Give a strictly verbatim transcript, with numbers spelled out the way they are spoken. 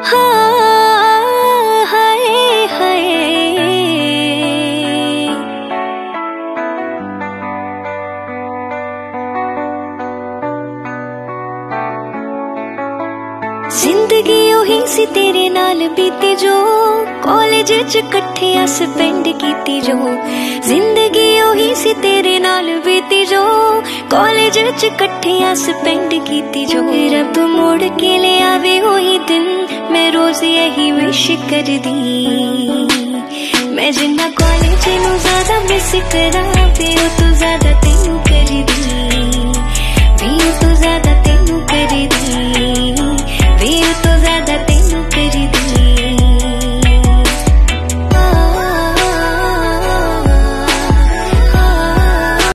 हाँ, हाय हाय। जिंदगी ओही सी तेरे नाल बीती जो, कॉलेज च कट्ठे अस पिंड कीती जो। जिंदगी ओही सी तेरे नाल बीती जो, कॉलेज च कट्ठे अस पिंड कीती जो। रब मोड़ के ले आवे ओही दिन, मैं रोज यही विश कर दी। मैं जिन्ना कॉलेज नू ज्यादा मिस करा, फिर तू ज्यादा